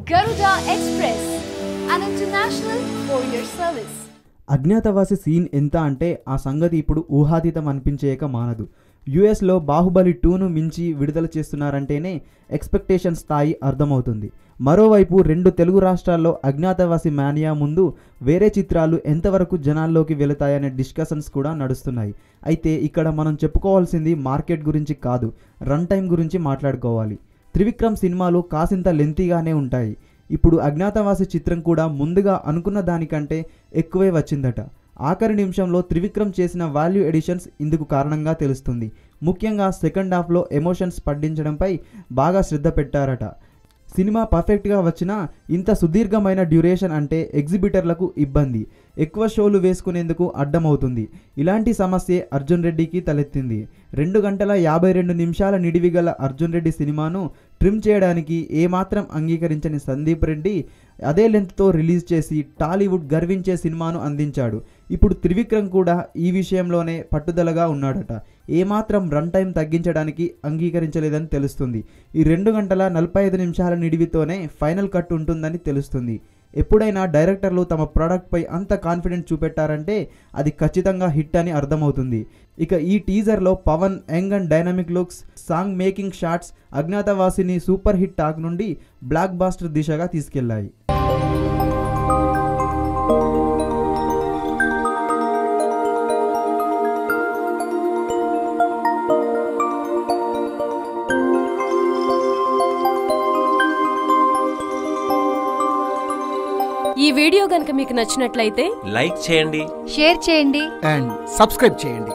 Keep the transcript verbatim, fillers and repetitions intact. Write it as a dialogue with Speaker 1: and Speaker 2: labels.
Speaker 1: Garuda Express, an international courier service.
Speaker 2: Agnyaathavaasi scene ఎంత అంటే ఆ సంగతి ఇప్పుడు ఊహాతీతం అనిపించేయక మానదు. యుఎస్లో బాహుబలి టూను మించి విడుదల చేస్తున్నారంటేనే ఎక్స్పెక్టేషన్ స్థాయి అర్థమవుతుంది. మరోవైపు రెండు తెలుగు రాష్ట్రాల్లో అజ్ఞాతవాసి మానియా ముందు వేరే చిత్రాలు ఎంతవరకు జనాల్లోకి వెళతాయనే డిస్కషన్స్ కూడా నడుస్తున్నాయి. అయితే ఇక్కడ మనం చెప్పుకోవాల్సింది మార్కెట్ గురించి కాదు, రన్ టైం గురించి మాట్లాడుకోవాలి. త్రివిక్రమ్ సినిమాలు కాసింత లెంతీగానే ఉంటాయి. ఇప్పుడు అజ్ఞాతవాసి చిత్రం కూడా ముందుగా అనుకున్న దానికంటే ఎక్కువే వచ్చిందట. ఆఖరి నిమిషంలో త్రివిక్రమ్ చేసిన వాల్యూ ఎడిషన్స్ ఇందుకు కారణంగా తెలుస్తుంది. ముఖ్యంగా సెకండ్ హాఫ్లో ఎమోషన్స్ పడ్డించడంపై బాగా శ్రద్ధ పెట్టారట. సినిమా పర్ఫెక్ట్గా వచ్చినా ఇంత సుదీర్ఘమైన డ్యూరేషన్ అంటే ఎగ్జిబిటర్లకు ఇబ్బంది, ఎక్కువ షోలు వేసుకునేందుకు అడ్డమవుతుంది. ఇలాంటి సమస్యే అర్జున్ రెడ్డికి తలెత్తింది. రెండు గంటల యాభై రెండు నిమిషాల నిడివి గల అర్జున్ రెడ్డి సినిమాను ట్రిమ్ చేయడానికి ఏమాత్రం అంగీకరించని సందీప్ రెడ్డి అదే లెంత్తో రిలీజ్ చేసి టాలీవుడ్ గర్వించే సినిమాను అందించాడు. ఇప్పుడు త్రివిక్రమ్ కూడా ఈ విషయంలోనే పట్టుదలగా ఉన్నాడట. ఏమాత్రం రన్ టైం తగ్గించడానికి అంగీకరించలేదని తెలుస్తుంది. ఈ రెండు గంటల నలభై ఐదు నిమిషాల నిడివితోనే ఫైనల్ కట్ ఉంటుందని తెలుస్తుంది. ఎప్పుడైనా డైరెక్టర్లు తమ ప్రోడక్ట్పై అంత కాన్ఫిడెన్స్ చూపెట్టారంటే అది ఖచ్చితంగా హిట్ అని అర్థమవుతుంది. ఇక ఈ టీజర్లో Pawan young and dynamic looks, song making shots అజ్ఞాతవాసిని సూపర్ హిట్ టాక్ నుండి బ్లాక్ బాస్టర్ దిశగా తీసుకెళ్లాయి.
Speaker 3: ఈ వీడియో గనుక మీకు నచ్చినట్లయితే
Speaker 4: లైక్ చేయండి,
Speaker 5: షేర్ చేయండి
Speaker 6: అండ్ సబ్స్క్రైబ్ చేయండి.